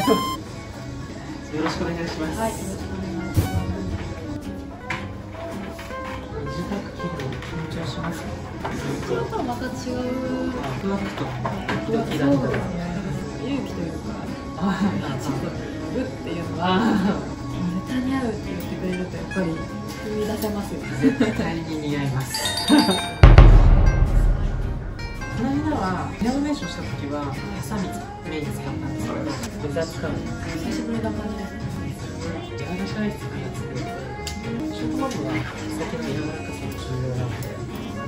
よろしくお願いします。 はい、よろしくお願いします。 短く切るの緊張します。 それとはまた違う。 ふわっとドキドキだと。 そうですね。勇気というか、ちょっとグっていうのは絶対似合うって言ってくれるとやっぱり踏み出せますよね。 絶対に似合います。この間はヘアドネーションした時はハサミメイン使ったんですけど、レザー使うの久しぶりな感じですね。 柔らかい質から作る。食物は先の柔らかさも重要なので、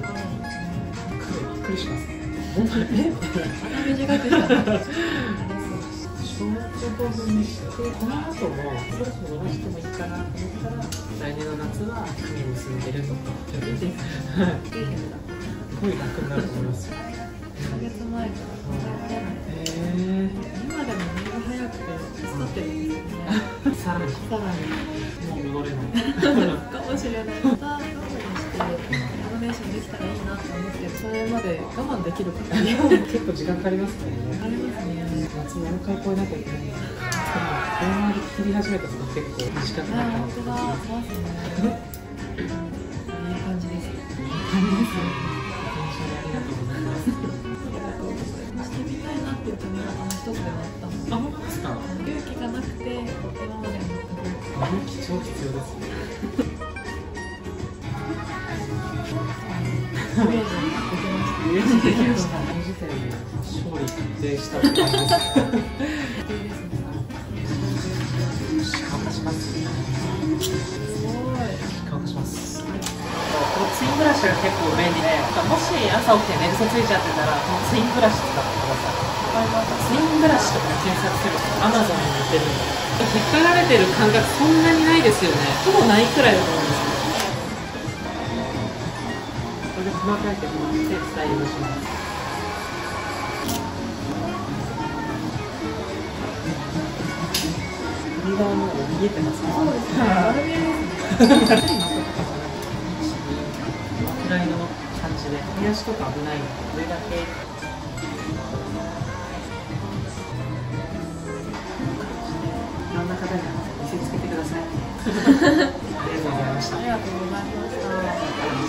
びっくりします。本当に短くしたら。 小5分にして、この後もそろそろ伸ばしてもいいかなと思ったら、来年の夏は髪を結んでるとか。 いいですね。いいですね。 すごい楽になると思います。 1ヶ月前から今でも目が早くて助かってるんですよね。 さらにさらにもう戻れないかもしれない。また我慢してアドネーションできたらいいなと思って、それまで我慢できるかな。 結構時間かかりますね。 ありますね。 夏何回超えなきゃいけないんですけど、この周り切り始めたのが結構短くなったので、 本当だ、しますね。いい感じです。 いい感じですよ。ありがとうございます。 ありがとうございます。してみたいなっていう髪型の一つでもあったので。 あ、本当ですか。 勇気がなくて今までの勇気超必要ですね。 イメージできました。 この時点で勝利確定したって感じです。乾かします。 すごい。 乾かします。このツインブラシが結構便利で、もし朝起きて寝癖ついちゃってたら、このツインブラシ使ってください。ツインブラシとか検索すると Amazon に売ってるんで、引っ張られてる感覚そんなにないですよね。ほぼないくらいだと思うんですよ。これで細かい毛も手伝いをします。首側も見えてますか？ そうですね。丸見えですね。 このくらいの感じで、手足とか危ないので、上だけ。いろんな方に見せつけてください。ありがとうございました。 ありがとうございました。